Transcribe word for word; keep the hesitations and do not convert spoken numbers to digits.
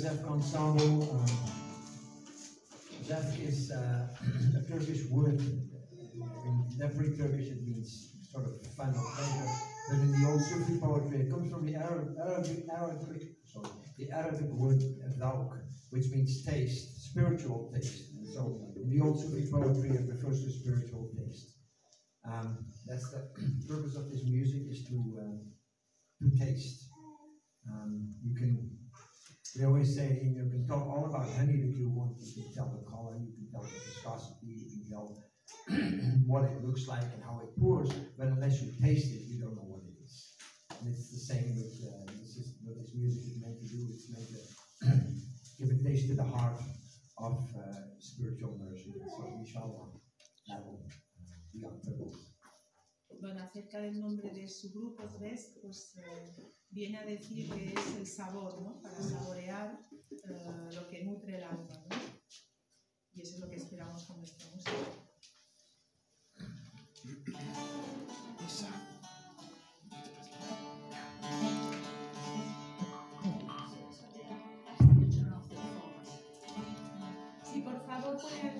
Zevk ensemble. Um, Zevk is uh, a Turkish word. In every Turkish it means sort of fun or pleasure. But in the old Sufi poetry, it comes from the Arab, Arabic, Arabic, sorry, the Arabic word "zawq," which means taste, spiritual taste. And so in the old Sufi poetry, it refers to spiritual taste. Um, that's the purpose of this music, is to uh, to taste. Um, you can, we always say, you can talk all about honey that you want. You can tell the color, you can tell the viscosity, you can tell what it looks like and how it pours, but unless you taste it, you don't know what it is. And it's the same with uh, this is what this music is meant to do. It's meant to give a taste to the heart of uh, spiritual nourishment. So inshallah, that will be our purpose. Bueno, acerca del nombre de su grupo, Zvesk, pues eh, viene a decir que es el sabor, ¿no? Para saborear eh, lo que nutre el alma, ¿no? Y eso es lo que esperamos con nuestra música. Sí, por favor, pueden